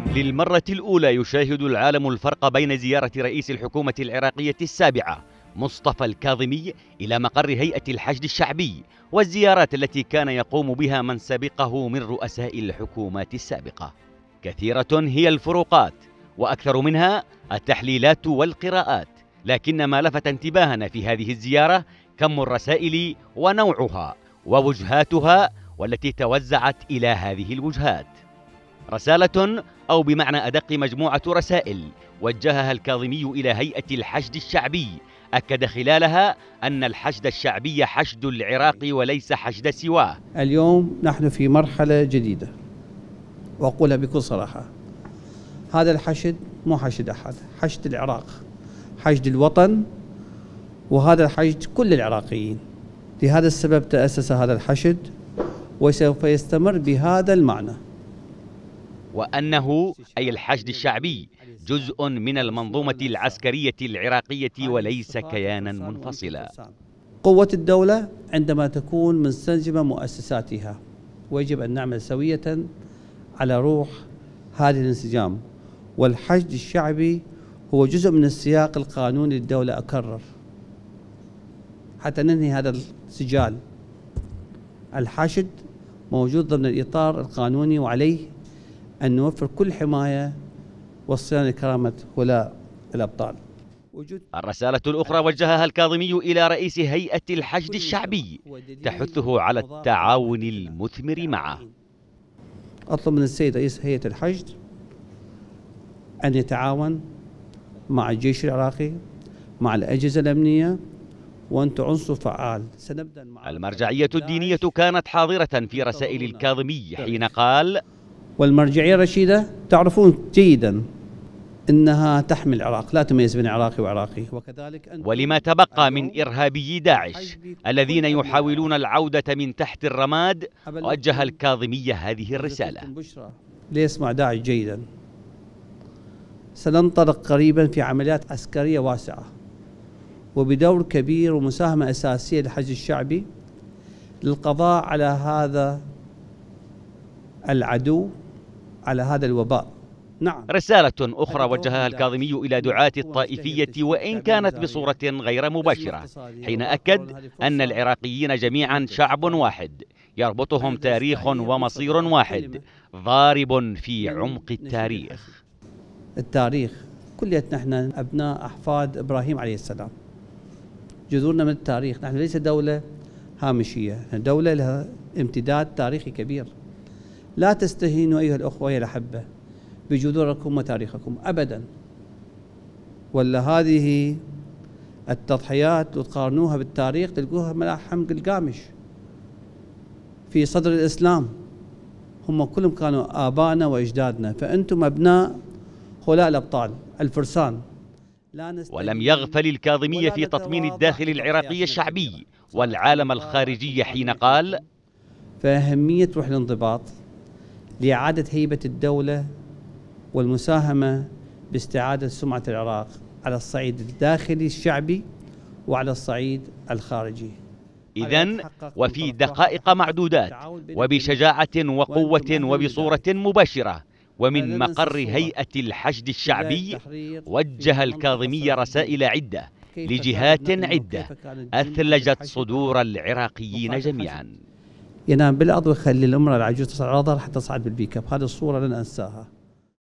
للمرة الأولى يشاهد العالم الفرق بين زيارة رئيس الحكومة العراقية السابعة مصطفى الكاظمي إلى مقر هيئة الحشد الشعبي والزيارات التي كان يقوم بها من سبقه من رؤساء الحكومات السابقة. كثيرة هي الفروقات وأكثر منها التحليلات والقراءات، لكن ما لفت انتباهنا في هذه الزيارة كم الرسائل ونوعها ووجهاتها والتي توزعت إلى هذه الوجهات. رسالة أو بمعنى أدق مجموعة رسائل وجهها الكاظمي إلى هيئة الحشد الشعبي، أكد خلالها أن الحشد الشعبي حشد العراق وليس حشد سواه. اليوم نحن في مرحلة جديدة، وأقولها بكل صراحة، هذا الحشد مو حشد أحد، حشد العراق، حشد الوطن، وهذا الحشد كل العراقيين. لهذا السبب تأسس هذا الحشد وسوف يستمر بهذا المعنى، وأنه أي الحشد الشعبي جزء من المنظومة العسكرية العراقية وليس كيانا منفصلا. قوة الدولة عندما تكون منسجمة مؤسساتها، ويجب أن نعمل سوية على روح هذا الانسجام، والحشد الشعبي هو جزء من السياق القانوني للدولة. أكرر حتى ننهي هذا السجال، الحشد موجود ضمن الإطار القانوني، وعليه أن نوفر كل حماية والصيانة لكرامة هؤلاء الأبطال. الرسالة الأخرى وجهها الكاظمي إلى رئيس هيئة الحشد الشعبي تحثه على التعاون المثمر معه. أطلب من السيد رئيس هيئة الحشد أن يتعاون مع الجيش العراقي، مع الأجهزة الأمنية، وأنت عنصر فعال. سنبدأ مع المرجعية الدينية كانت حاضرة في رسائل الكاظمي حين قال: والمرجعية الرشيدة تعرفون جيدا أنها تحمي العراق، لا تميز بين عراقي وعراقي، وكذلك ولما تبقى من إرهابي داعش الذين يحاولون العودة من تحت الرماد، وجه الكاظمي هذه الرسالة: ليسمع داعش جيدا، سننطلق قريبا في عمليات عسكرية واسعة وبدور كبير ومساهمة أساسية للحشد الشعبي للقضاء على هذا العدو، على هذا الوباء. نعم. رسالة أخرى وجهها الكاظمي إلى دعاة الطائفية وإن كانت بصورة غير مباشرة، حين أكد أن العراقيين جميعا شعب واحد يربطهم تاريخ ومصير واحد ضارب في عمق التاريخ. التاريخ كليتنا نحن أبناء أحفاد إبراهيم عليه السلام، جذورنا من التاريخ. نحن ليس دولة هامشية، نحن دولة لها امتداد تاريخي كبير. لا تستهينوا أيها الأخوة الأحبة بجذوركم وتاريخكم أبدا، ولا هذه التضحيات وتقارنوها بالتاريخ تلقوها ملاحم قلقامش في صدر الإسلام. هم كلهم كانوا آبائنا وأجدادنا، فأنتم أبناء هؤلاء الأبطال الفرسان. ولم يغفل الكاظمي في تطمين الداخل العراقي الشعبي والعالم الخارجي حين قال: فأهمية روح الانضباط لإعادة هيبة الدولة والمساهمة باستعادة سمعة العراق على الصعيد الداخلي الشعبي وعلى الصعيد الخارجي. إذن وفي دقائق معدودات وبشجاعة وقوة وبصورة مباشرة ومن مقر هيئة الحشد الشعبي، وجه الكاظمي رسائل عدة لجهات عدة أثلجت صدور العراقيين جميعا. ينام بالأرض ويخلي الأمرأة العجوز تصعد على ظهر حتى تصعد بالبيك اب. هذه الصورة لن أنساها.